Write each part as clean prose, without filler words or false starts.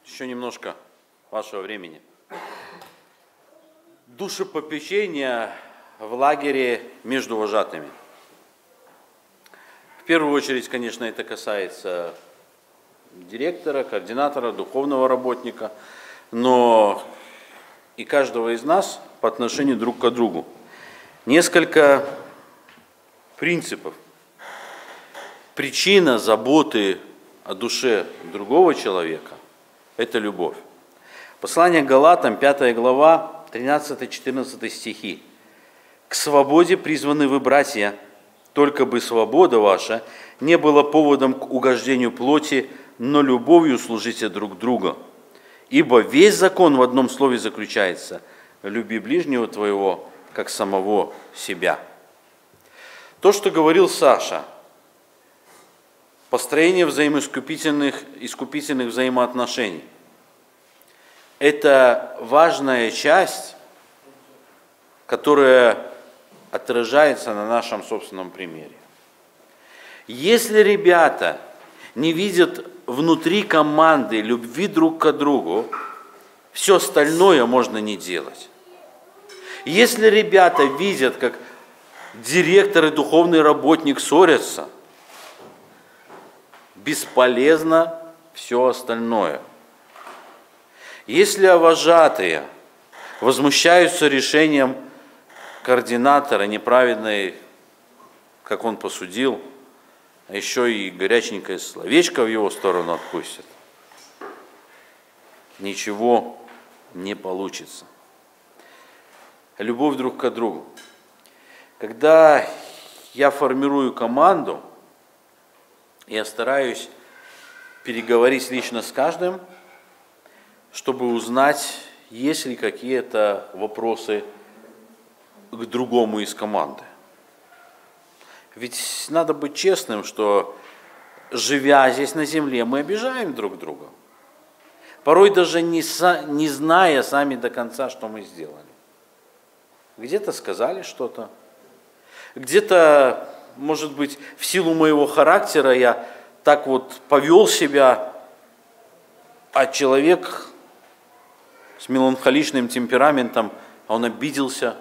Еще немножко вашего времени. Душепопечение в лагере между вожатыми. В первую очередь, конечно, это касается директора, координатора, духовного работника, но и каждого из нас по отношению друг к другу. Несколько принципов. Причина заботы о душе другого человека – это любовь. Послание к Галатам, 5 глава, 13-14 стихи. «К свободе призваны вы, братья, только бы свобода ваша не была поводом к угождению плоти, но любовью служите друг другу. Ибо весь закон в одном слове заключается – люби ближнего твоего, как самого себя». То, что говорил Саша, построение искупительных взаимоотношений, это важная часть, которая отражается на нашем собственном примере. Если ребята не видят внутри команды любви друг к другу, все остальное можно не делать. Если ребята видят, как директор и духовный работник ссорятся, бесполезно все остальное. Если вожатые возмущаются решением координатора неправедной, как он посудил, а еще и горяченькое словечко в его сторону отпустят, ничего не получится. Любовь друг к другу. Когда я формирую команду, я стараюсь переговорить лично с каждым, чтобы узнать, есть ли какие-то вопросы к другому из команды. Ведь надо быть честным, что, живя здесь на земле, мы обижаем друг друга. Порой даже не зная сами до конца, что мы сделали. Где-то сказали что-то, где-то, может быть, в силу моего характера я так вот повел себя, а человек с меланхоличным темпераментом, он обиделся.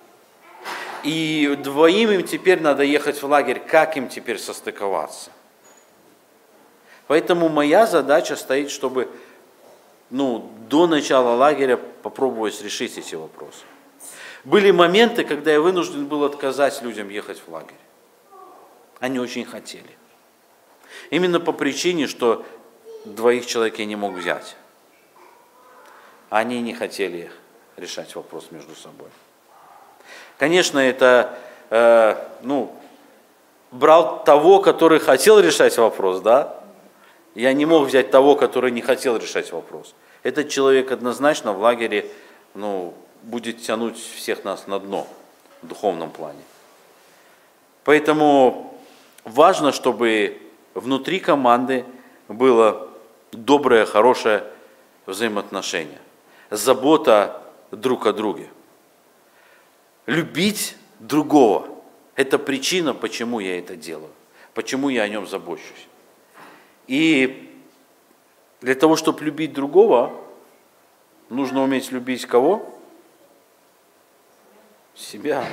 И двоим им теперь надо ехать в лагерь, как им теперь состыковаться? Поэтому моя задача стоит, чтобы до начала лагеря попробовать решить эти вопросы. Были моменты, когда я вынужден был отказать людям ехать в лагерь. Они очень хотели. Именно по причине, что двоих человек я не мог взять. Они не хотели решать вопрос между собой. Конечно, это брал того, который хотел решать вопрос, да? Я не мог взять того, который не хотел решать вопрос. Этот человек однозначно в лагере, будет тянуть всех нас на дно в духовном плане. Поэтому важно, чтобы внутри команды было доброе, хорошее взаимоотношение, забота друг о друге. Любить другого – это причина, почему я это делаю, почему я о нем забочусь. И для того, чтобы любить другого, нужно уметь любить кого? Себя.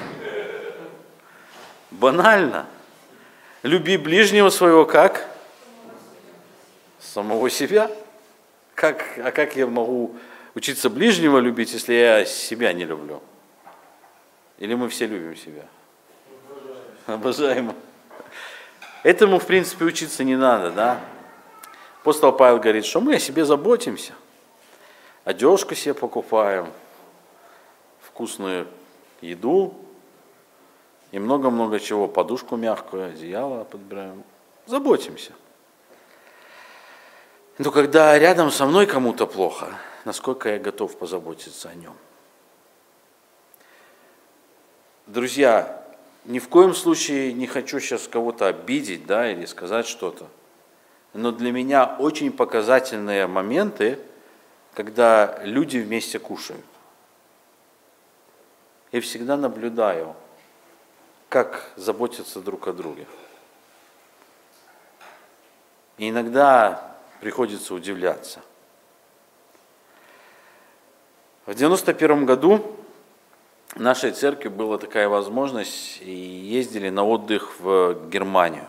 Банально. Люби ближнего своего как? Самого себя. Как я могу учиться ближнего любить, если я себя не люблю? Или мы все любим себя? Обожаемо. Этому, в принципе, учиться не надо, да? Апостол Павел говорит, что мы о себе заботимся. Одежку себе покупаем, вкусную еду и много-много чего. Подушку мягкую, одеяло подбираем. Заботимся. Но когда рядом со мной кому-то плохо, насколько я готов позаботиться о нем? Друзья, ни в коем случае не хочу сейчас кого-то обидеть, да, или сказать что-то. Но для меня очень показательные моменты, когда люди вместе кушают. Я всегда наблюдаю, как заботятся друг о друге. И иногда приходится удивляться. В 91 году в нашей церкви была такая возможность, и ездили на отдых в Германию.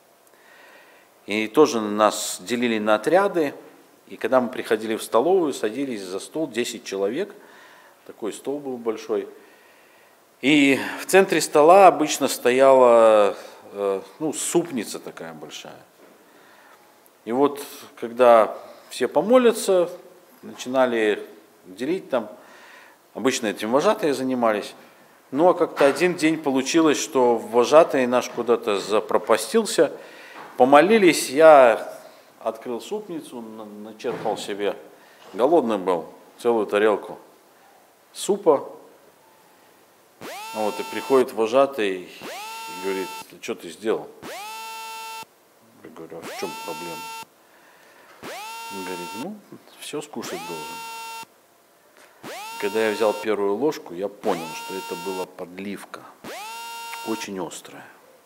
И тоже нас делили на отряды, и когда мы приходили в столовую, садились за стол, 10 человек, такой стол был большой. И в центре стола обычно стояла супница такая большая. И вот, когда все помолятся, начинали делить там, обычно этим вожатые занимались, но как-то один день получилось, что вожатый наш куда-то запропастился, помолились, я открыл супницу, начерпал себе, голодный был, целую тарелку супа. Вот, и приходит вожатый и говорит: что ты сделал? Я говорю: а в чем проблема? Он говорит: все скушать должен. Когда я взял первую ложку, я понял, что это была подливка, очень острая.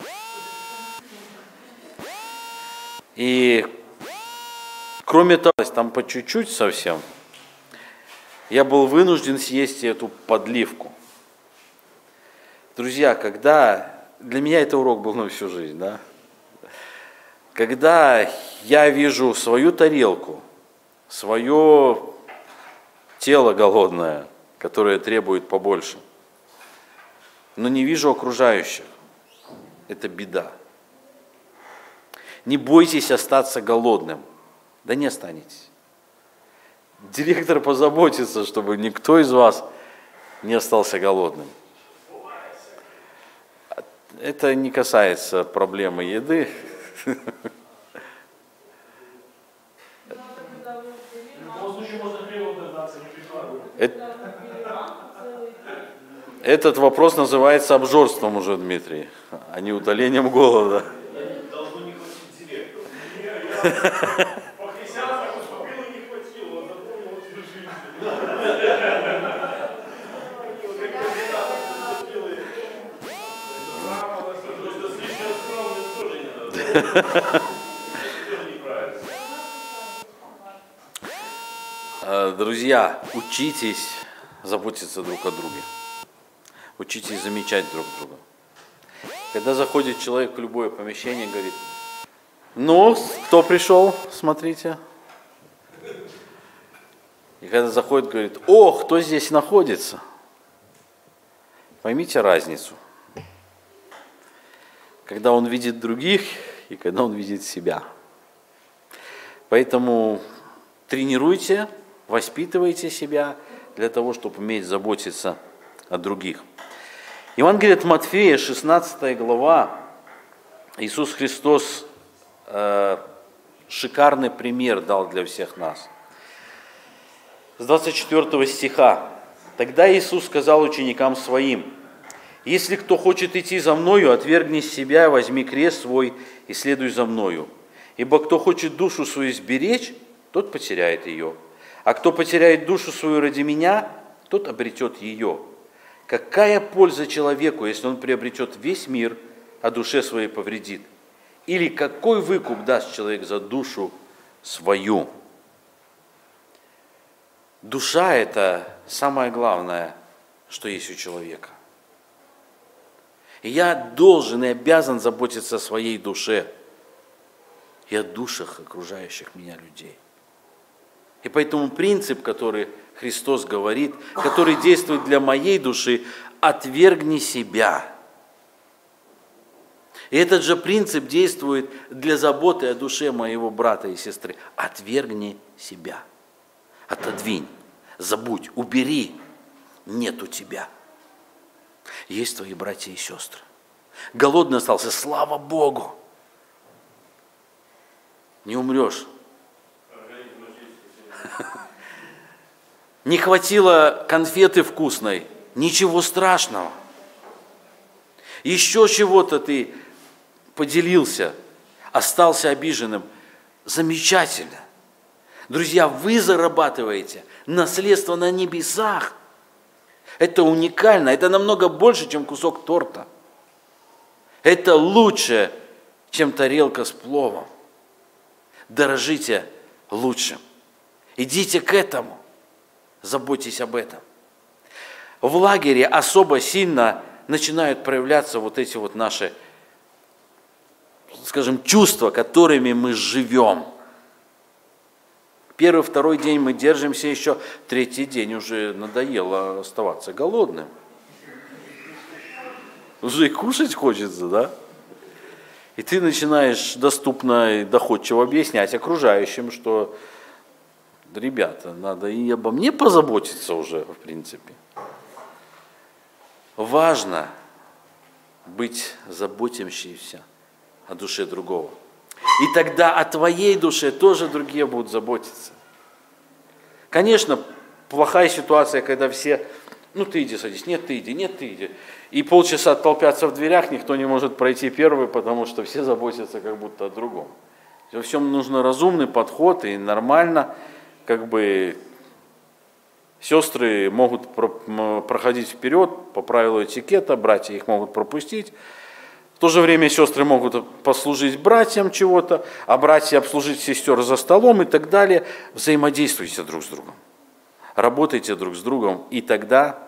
И кроме того, там по чуть-чуть совсем, я был вынужден съесть эту подливку. Друзья, для меня это урок был на всю жизнь, да? Когда я вижу свою тарелку, свое тело голодное, которое требует побольше, но не вижу окружающих, это беда. Не бойтесь остаться голодным, да не останетесь. Директор позаботится, чтобы никто из вас не остался голодным. Это не касается проблемы еды. Этот вопрос называется обжорством уже, Дмитрий, а не утолением голода. Должно не хватить директора. По христианству поступило не хватило, он запомнил всю жизнь. Друзья, учитесь заботиться друг о друге. Учитесь замечать друг друга. Когда заходит человек в любое помещение, говорит: кто пришел, смотрите. И когда заходит, говорит: кто здесь находится. Поймите разницу. Когда он видит других и когда он видит себя. Поэтому тренируйте, воспитывайте себя для того, чтобы уметь заботиться о других. Евангелие от Матфея, 16 глава, Иисус Христос шикарный пример дал для всех нас. С 24 стиха. Тогда Иисус сказал ученикам своим: «Если кто хочет идти за Мною, отвергни себя, возьми крест свой и следуй за Мною. Ибо кто хочет душу свою сберечь, тот потеряет ее. А кто потеряет душу свою ради Меня, тот обретет ее. Какая польза человеку, если он приобретет весь мир, а душе своей повредит? Или какой выкуп даст человек за душу свою?» Душа – это самое главное, что есть у человека. И я должен и обязан заботиться о своей душе и о душах окружающих меня людей. И поэтому принцип, который Христос говорит, который действует для моей души: отвергни себя. И этот же принцип действует для заботы о душе моего брата и сестры. Отвергни себя. Отодвинь, забудь, убери. Нет у тебя. Есть твои братья и сестры. Голодный остался, слава Богу. Не умрешь. Не хватило конфеты вкусной, ничего страшного. Еще чего-то ты поделился, остался обиженным. Замечательно. Друзья, вы зарабатываете наследство на небесах. Это уникально, это намного больше, чем кусок торта. Это лучше, чем тарелка с пловом. Дорожите лучшим. Идите к этому. Заботьтесь об этом. В лагере особо сильно начинают проявляться вот эти вот наши, скажем, чувства, которыми мы живем. Первый, второй день мы держимся еще, третий день уже надоело оставаться голодным. Уже и кушать хочется, да? И ты начинаешь доступно и доходчиво объяснять окружающим, что, ребята, надо и обо мне позаботиться уже, в принципе. Важно быть заботящимся о душе другого. И тогда о твоей душе тоже другие будут заботиться. Конечно, плохая ситуация, когда все, ну ты иди садись, нет, ты иди, нет, ты иди. И полчаса толпятся в дверях, никто не может пройти первый, потому что все заботятся как будто о другом. Во всем нужно разумный подход, и нормально, как бы сестры могут проходить вперед по правилу этикета, братья их могут пропустить. В то же время сестры могут послужить братьям чего-то, а братья обслужить сестер за столом и так далее. Взаимодействуйте друг с другом, работайте друг с другом, и тогда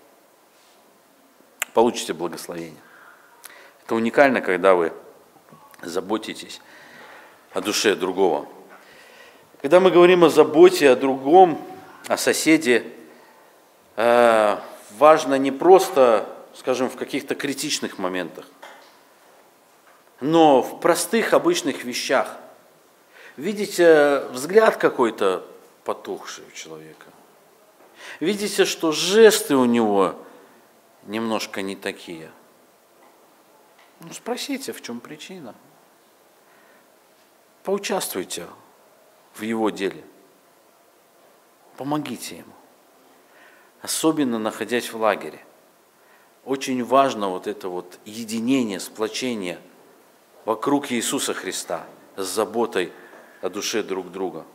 получите благословение. Это уникально, когда вы заботитесь о душе другого. Когда мы говорим о заботе о другом, о соседе, важно не просто, скажем, в каких-то критичных моментах, но в простых, обычных вещах. Видите взгляд какой-то потухший у человека. Видите, что жесты у него немножко не такие. Ну, спросите, в чем причина. Поучаствуйте в его деле. Помогите ему. Особенно находясь в лагере. Очень важно вот это вот единение, сплочение вокруг Иисуса Христа с заботой о душе друг друга.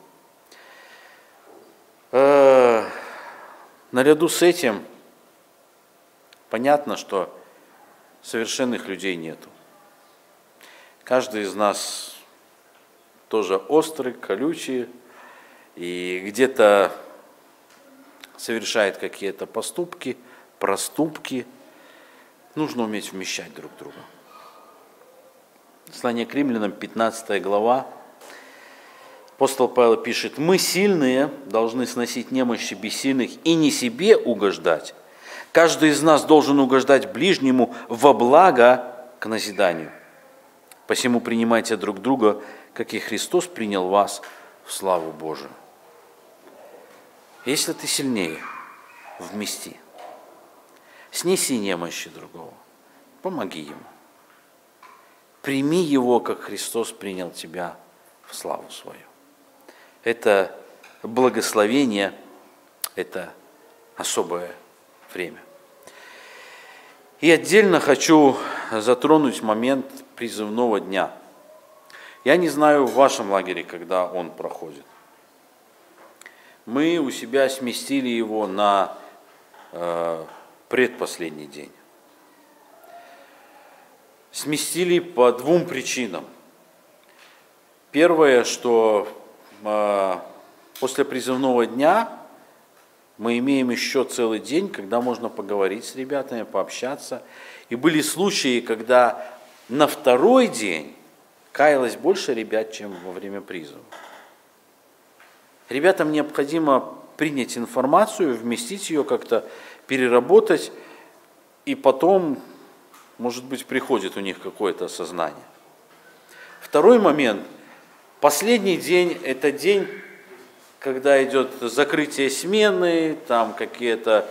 Наряду с этим понятно, что совершенных людей нету. Каждый из нас тоже острый, колючий, и где-то совершает какие-то поступки, проступки. Нужно уметь вмещать друг друга. Послание к Римлянам, 15 глава. Апостол Павел пишет: «Мы, сильные, должны сносить немощи бессильных и не себе угождать. Каждый из нас должен угождать ближнему во благо к назиданию. Посему принимайте друг друга, как и Христос принял вас в славу Божию». Если ты сильнее, вмести. Снеси немощи другого, помоги ему. Прими его, как Христос принял тебя в славу свою. Это благословение, это особое время. И отдельно хочу затронуть момент призывного дня. Я не знаю в вашем лагере, когда он проходит. Мы у себя сместили его на предпоследний день. Сместили по двум причинам. Первое, что после призывного дня мы имеем еще целый день, когда можно поговорить с ребятами, пообщаться. И были случаи, когда на второй день каялось больше ребят, чем во время призыва. Ребятам необходимо принять информацию, вместить ее как-то, переработать, и потом, может быть, приходит у них какое-то осознание. Второй момент. Последний день – это день, когда идет закрытие смены, там какие-то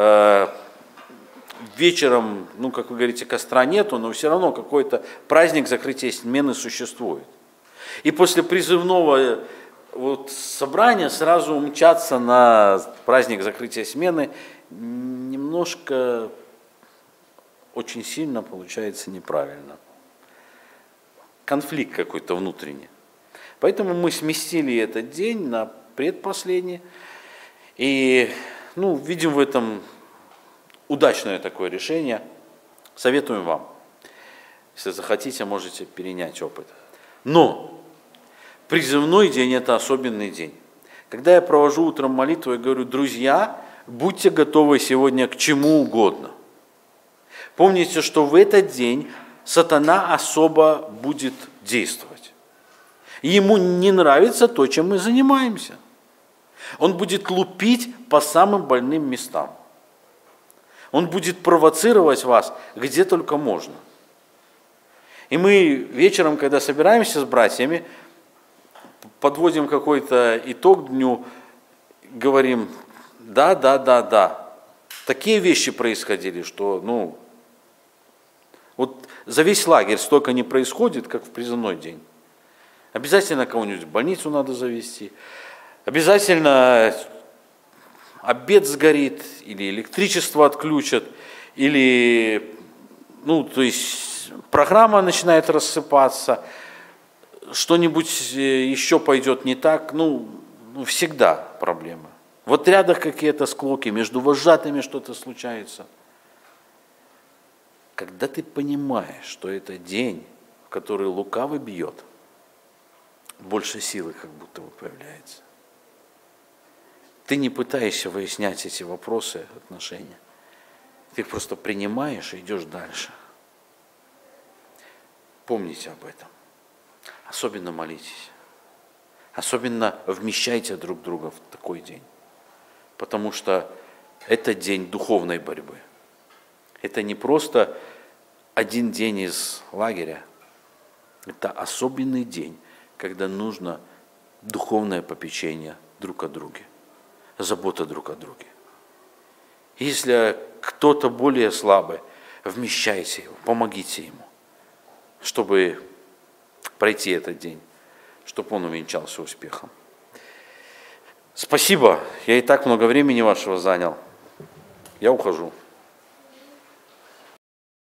вечером, ну, как вы говорите, костра нету, но все равно какой-то праздник закрытия смены существует. И после призывного вот собрания сразу умчаться на праздник закрытия смены немножко, очень сильно получается неправильно. Конфликт какой-то внутренний. Поэтому мы сместили этот день на предпоследний. И видим в этом удачное такое решение. Советуем вам. Если захотите, можете перенять опыт. Но призывной день – это особенный день, Когда я провожу утром молитву, я говорю: друзья, будьте готовы сегодня к чему угодно. Помните, что в этот день сатана особо будет действовать. Ему не нравится то, чем мы занимаемся. Он будет лупить по самым больным местам. Он будет провоцировать вас где только можно. И мы вечером, когда собираемся с братьями, подводим какой-то итог дню, говорим: да. Такие вещи происходили, что, вот за весь лагерь столько не происходит, как в призывной день. Обязательно кого-нибудь в больницу надо завести, обязательно обед сгорит, или электричество отключат, или, то есть программа начинает рассыпаться, что-нибудь еще пойдет не так, всегда проблемы. В отрядах какие-то склоки, между вожатыми что-то случается. Когда ты понимаешь, что это день, в который лукавый бьет, больше силы как будто бы появляется. Ты не пытаешься выяснять эти вопросы, отношения. Ты их просто принимаешь и идешь дальше. Помните об этом. Особенно молитесь. Особенно вмещайте друг друга в такой день. Потому что это день духовной борьбы. Это не просто один день из лагеря. Это особенный день, когда нужно духовное попечение друг о друге. Забота друг о друге. Если кто-то более слабый, вмещайте его, помогите ему, чтобы пройти этот день, чтобы он увенчался успехом. Спасибо, я и так много времени вашего занял. Я ухожу.